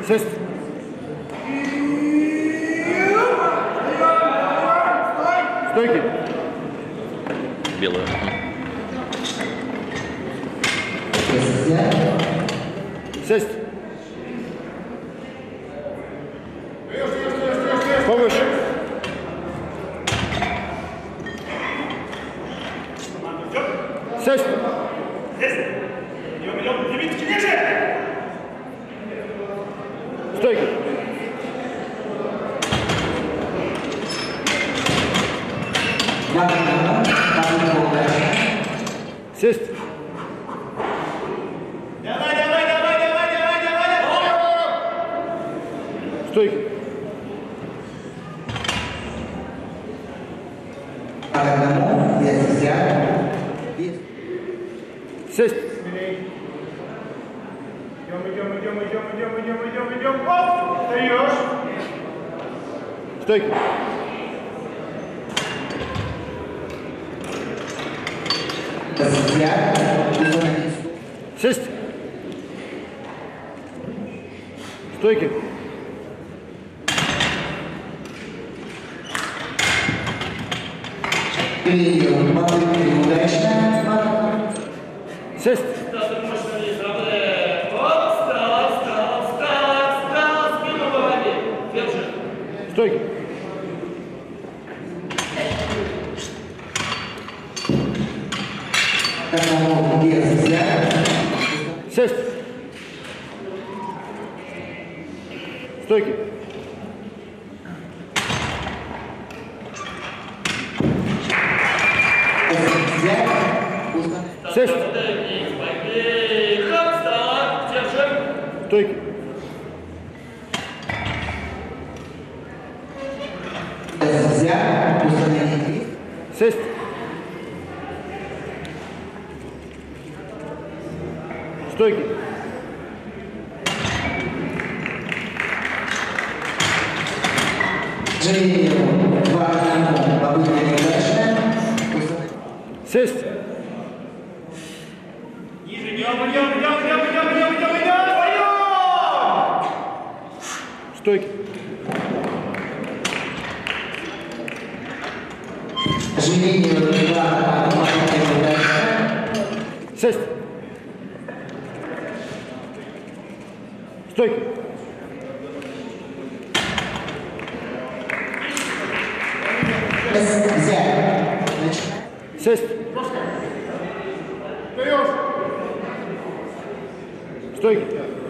Сест. Стойки. Белая. Сесть. Повыше. Сесть. Стойки. Сесть. Стойки. Сесть. Идем. Оп! Встаешь. Стойки. Сесть. Стойки. Сесть. Стойки. Сесть. Стойки. Сесть. Стойки. Сесть. Стойки. Сесть. Идем. Стойки. Сесть. Стойки. Сесть. Встаешь. Стойки.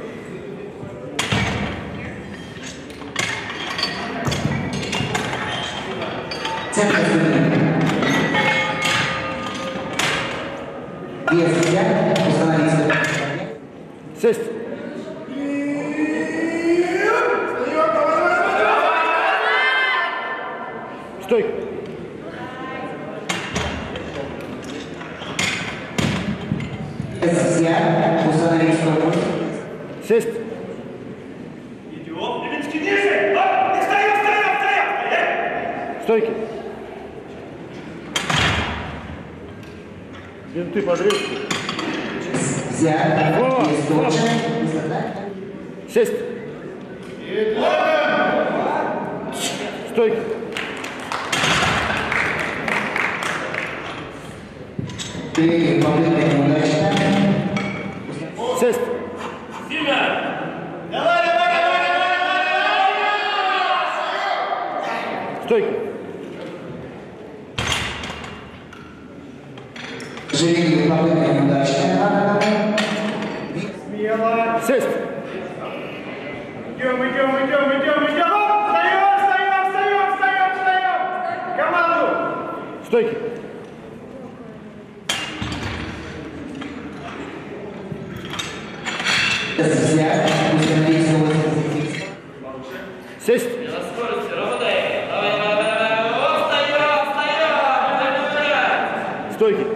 Сесть. Стойки. Сесть. Идем. Левинский ниже. Не стоять. Стойки. Бинты подрезки. Сесть. Стойки. Сесть. Давай. Стойки. Смело. Сесть. Идем. Встаем. Команду. Стойки. Сесть. Стойки.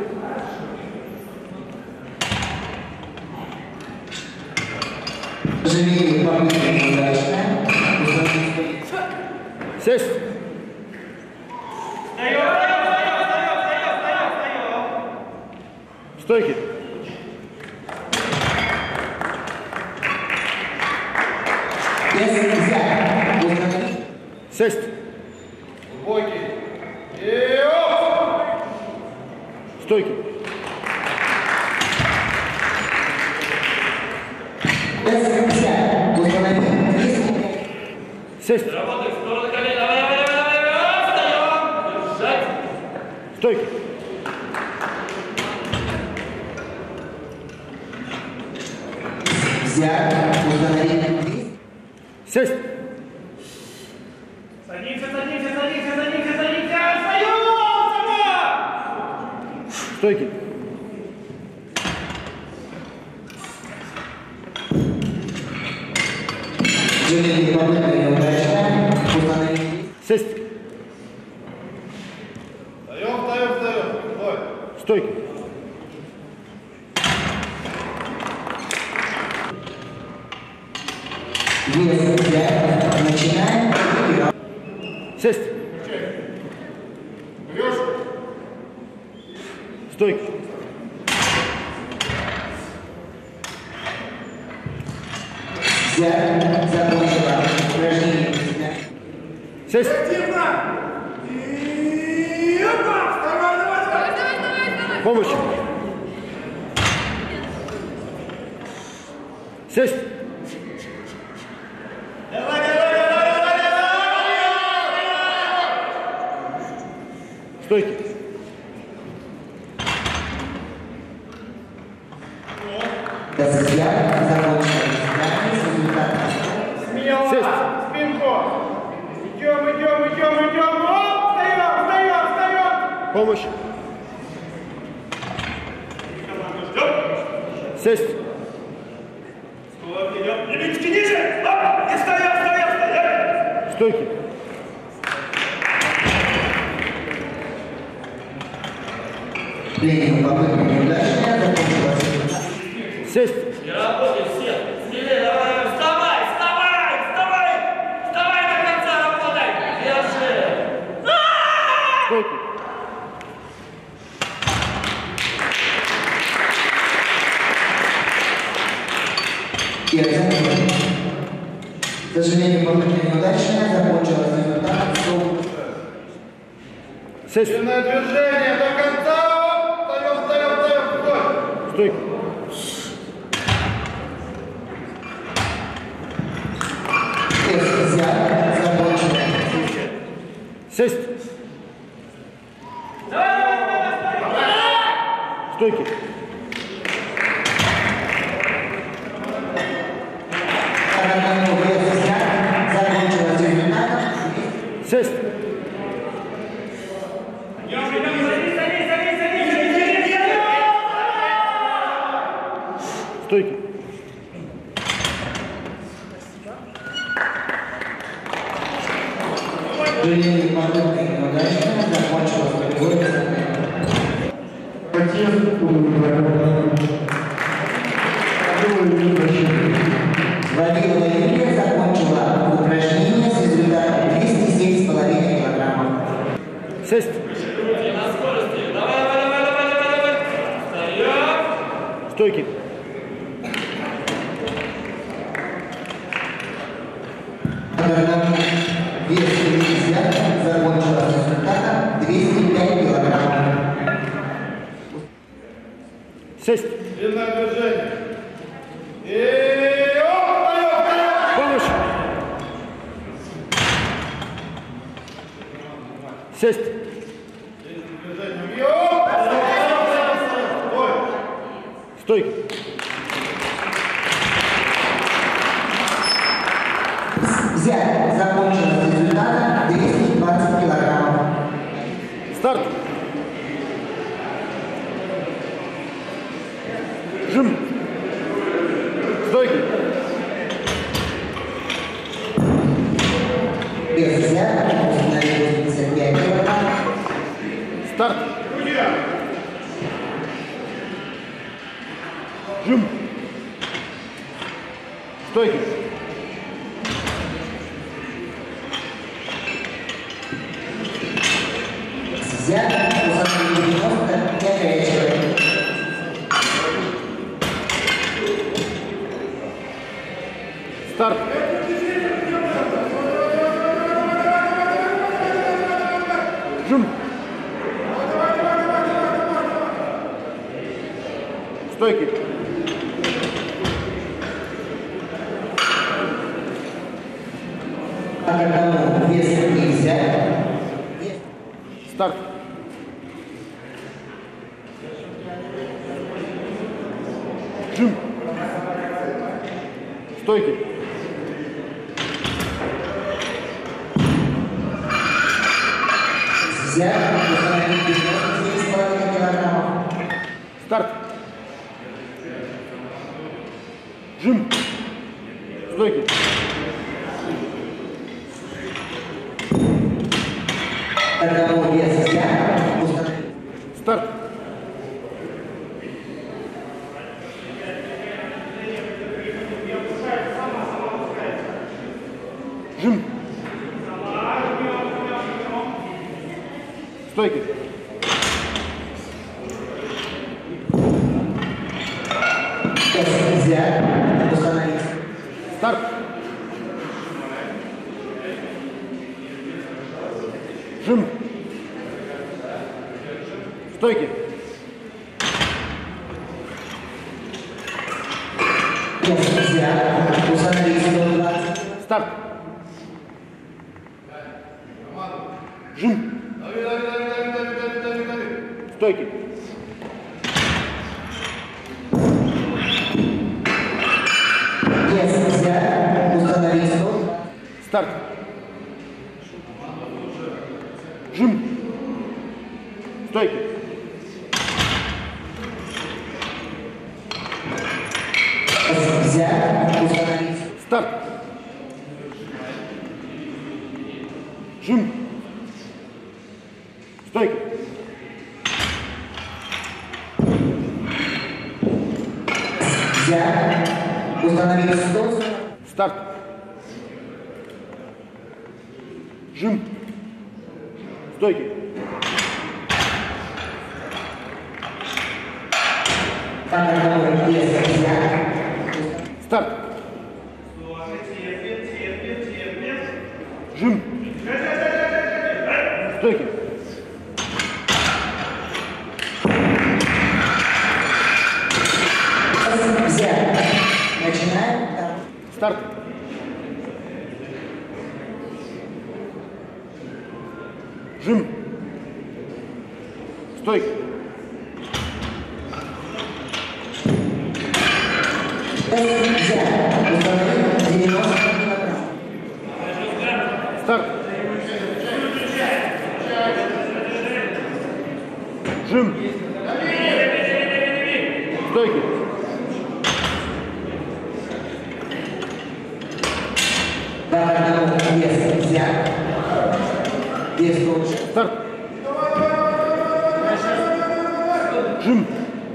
Сесть. Стойки. Сесть. Глубокий. И оп! Стойки. Сесть. Работай в сторону колена. Давай. Встаем. Держать. Стойки. Сесть. Садимся. Встаем. Сама. Стойки. Сесть. Встаем. Стой. Стойки. Начинаем. Сесть. Берешь. Стойки. Закончила упражнение. Сесть. Активно. И опа. Давай. Помощь. Сесть. Давай. Стойки. Взгляд закончил. Смело. Сесть. Спинку. Идем. Оп. Встаем. Помощь. Сесть. Вот, идем. Лимитки ниже. Оп. И стоять. Стойки. Ленин попытка неудачная, закончилась. Сесть. Не работай все. Смелее, давай. Вставай до конца, работай. Держи. Стойки. И оценка. К сожалению, попытка неудачная, закончилась результатом 100. Сесть. Длинное движение до конца. Встаем. Стой. Стойки. Тест взят, закончено. Сесть. Стойки. Закончилось результатом. Сесть. Стойки. Ленин попытка неудачная, закончилась категория. Владимира Юлия закончила упражнение с результатом 207,5 килограммов. Сесть. На скорости. Давай. Встаем. Стойки. Вес 50 закончила с результатом 205 килограммов. Сесть. Длинное движение. И оп. Встаем. Помощь. Сесть. Движение. И оп. Стой. Стойки. Взять закончила с результатом 220 килограммов. Старт. Жим. Стойки. Вес взят, установили 85 килограммов. Старт. Друзья. Жим. Стойки. Взят, установили 95 человек. Старт. Жим. Стойки. Вес нельзя. Старт. Жим. Стойки. Нельзя. Установить 97,5 килограммов. Старт. Жим. Стойки. Таковой вес нельзя. Установить. Старт. Жим. Стойки. Вес нельзя. Установить. Старт. Жим. Стойки. Вес нельзя. Установить 120. Старт. Жим. Стойки. Вес нельзя. Установить 100. Старт. Жим. Стойки. Вес нельзя. Установить. Старт. Жим. Стойки. Нельзя. Установить 100. Старт. Жим. Стойки. Таковой вес нельзя. Старт. Жим. Стойки. Нельзя. Начинаем. Старт. Жим. Стойки. Нельзя. Установить 90 килограмм. Старт. Жим. Стойки. Таковой вес нельзя. Вес лучше. Старт. Жим.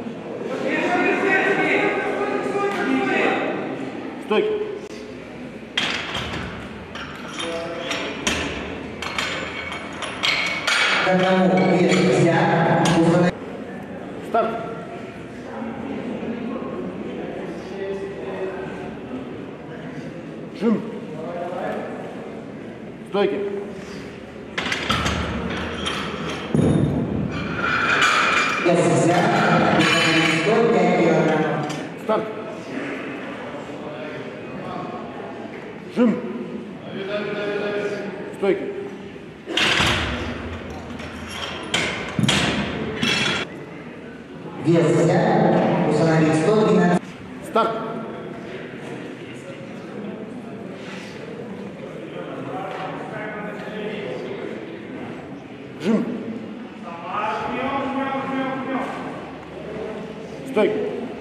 Стойки. Таковой вес нельзя. Установить. Старт. Жим. Стойки. Вес нельзя. Установить 105 килограмм. Старт. Жим. Стойки. Вес нельзя. Установить 112. Старт. Жим. Стойки.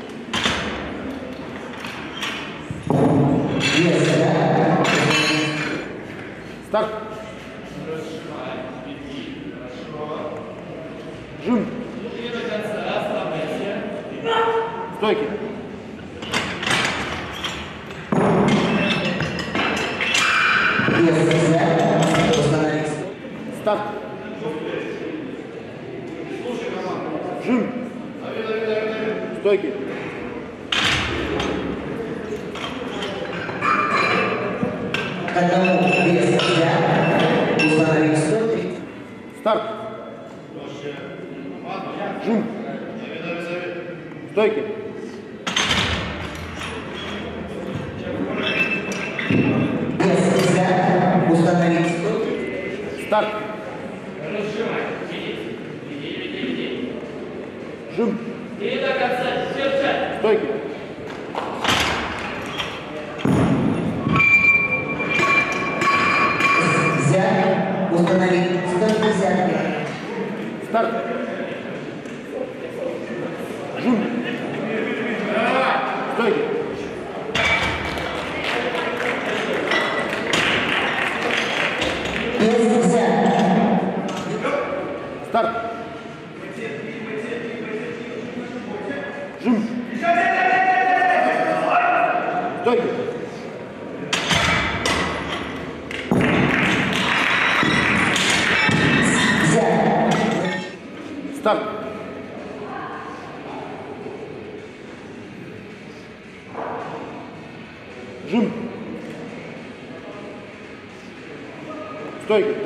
Вес нельзя. Старт. Жим. Стойки. Вес нельзя. Установить. Старт. Жим. Стойки. Таковой вес нельзя. Установить 130. Старт. Жим. Стойки. Вес взят. Установить стойки. Старт. Жим. И до конца держать. Стойки. Взять. Установить стойки. Взять. Старт. Жим. Стойки. Вес взят. Старт. Жим. Стойки. Взять. Старт. Жим. Стойки.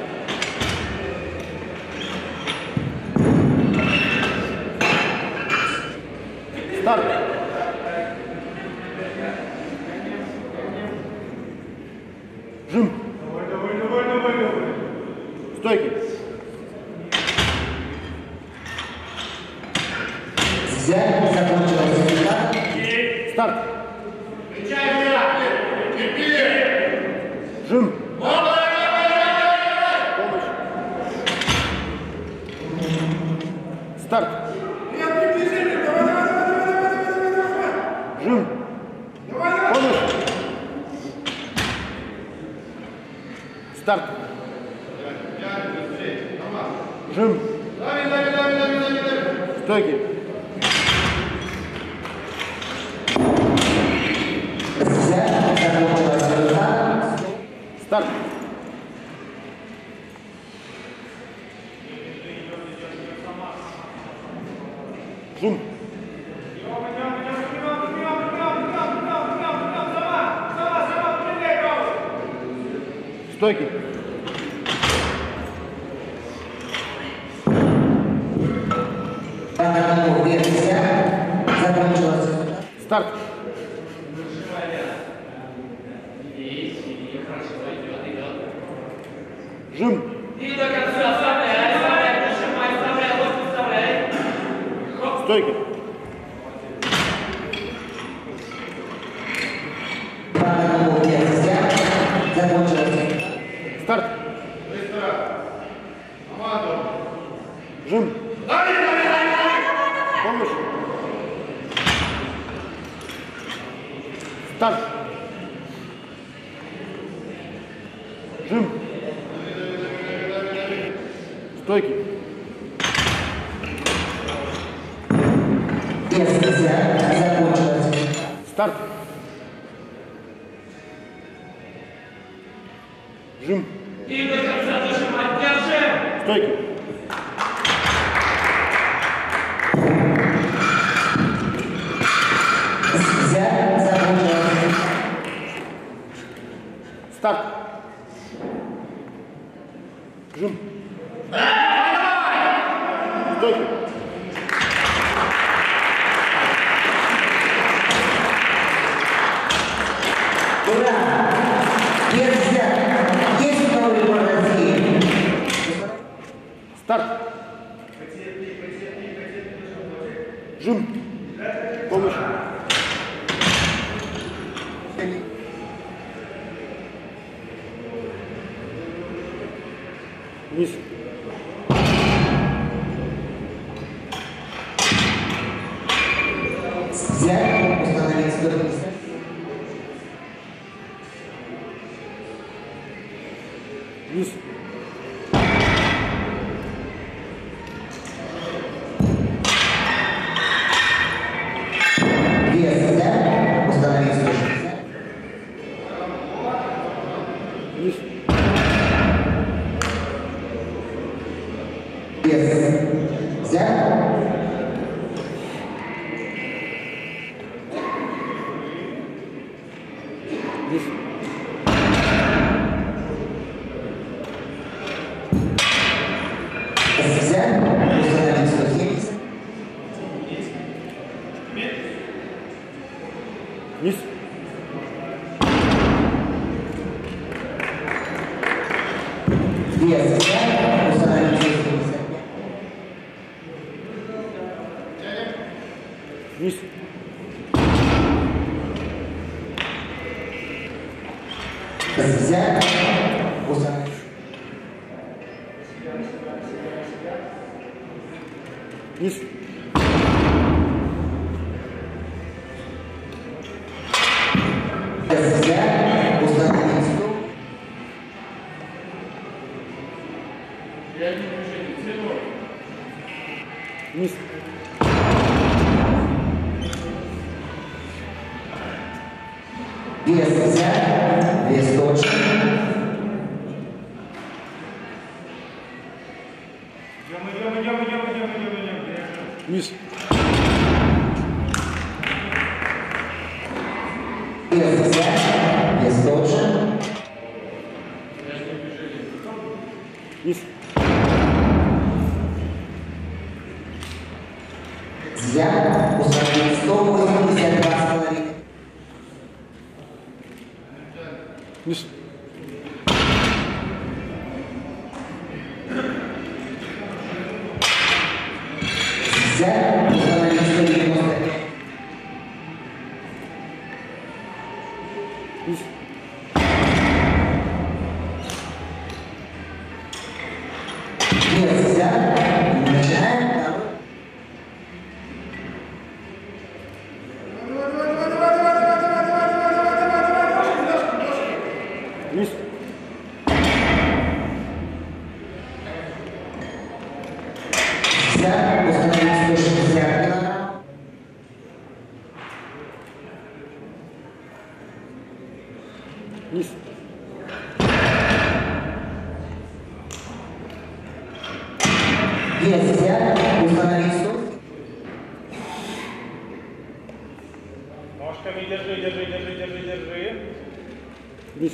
Старт. Жим. Стойки. Взять. Закончилось. Старт. Жим. Помощь. Старт. Жим. Помощь. Старт. Жим. Стойки. Взять. Закончилось. Старт. Жим. Стойки. Вес взят. Закончилось. Старт. Жим. И до конца оставляй, прижимай, оставляй, локти вставляй. Стойки. Вес взят. Закончилось. Старт. Жим. Помощь. Старт. Жим. Стойки. Вес взят. Закончилось. Старт. Жим. И до конца зажимай, держим. Стойки. Взять. Закончилось. Старт. Жим. Стойки. Ура! Вес взят. Есть новый городский. Старт. Жим. Помощь. Вниз. Взять. Установить стойки. Вниз. Вес взят. Установить стойки. Вниз. Вес взят. Вниз. Взять. Установить стойки. Вес взят. Установить 175. Вниз. Взять. Установить. Вниз. Взять. Установить 100. Вниз. Вес взят. Вес точный. Вниз. Вес взят. Вес точный. Вниз. Взят. Установить 182,5. Вниз. Взять. Установить 195. Вниз. Вес взят. Начинаем второй. Вниз. Взят. Установить 160 килограмм. Вниз. Вес взят. Установить 100. Ножками держи. Вниз.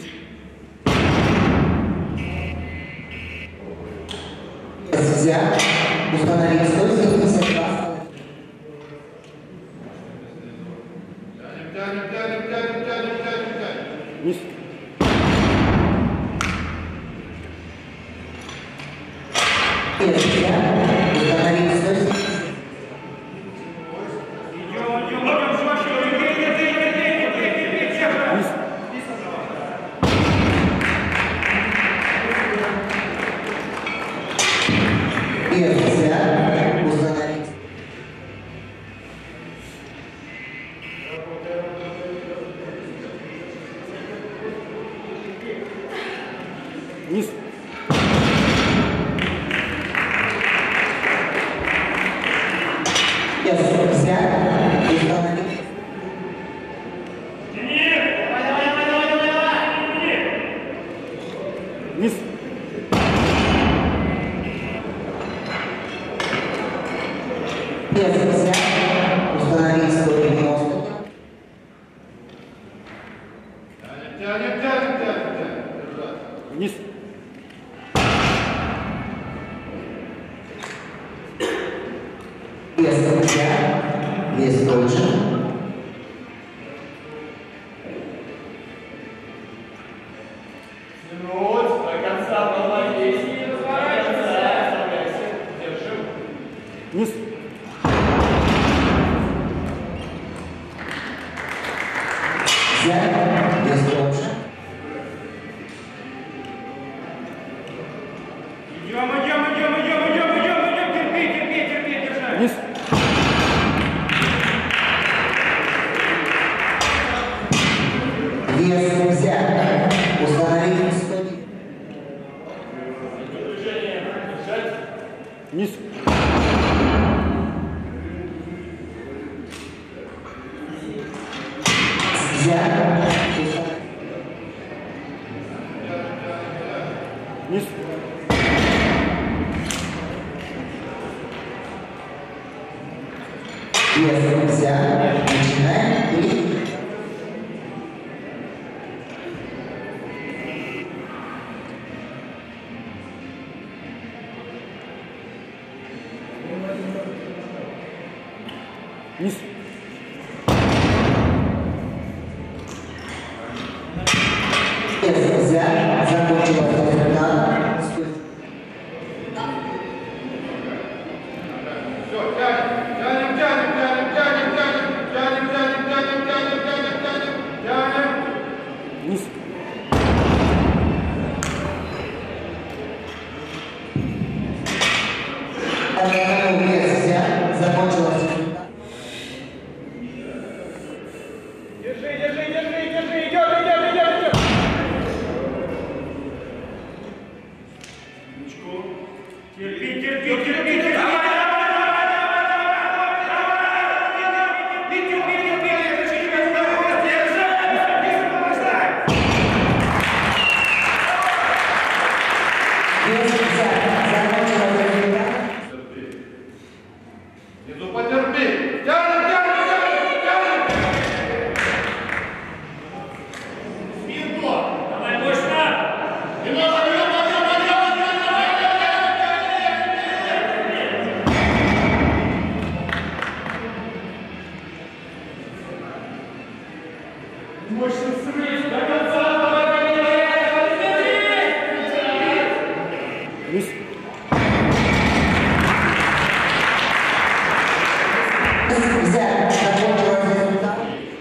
Вес взят. Установить 172,5. Вниз. Вес взят. Установить 170. Вес взят. Установить. Вниз. Вес взят. Установить. Вниз. Вес взят. Установить 190. Вниз. Вес взят. Вес точный. Вниз. Взять. Вес точный. Вниз. Вес взят. Установить 100. Вниз. Взят. Вниз. Вес взят. Начинаем. И Вниз. вес взят. Закончилось результат. Вниз. Версия закончилась. Держи, идет, идет. Терпи. Внизу потерпи. Тянет. Давай, мощно! Мощный срыв. До конца, давай! Вниз. Нельзя, закончилась результат.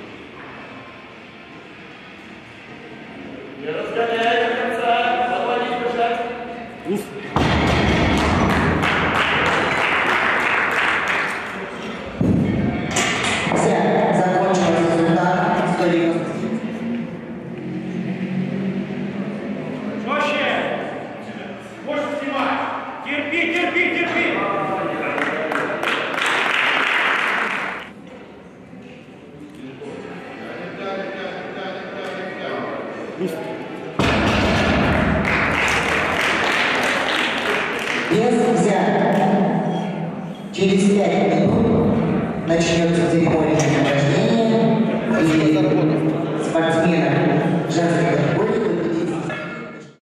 Не разгоняй до конца! Давай, не бежать! Вниз. Нельзя, закончилась результат. 190. Жестче. Можно снимать. Терпи. Вниз. Вес взят. Через 5 минут начнет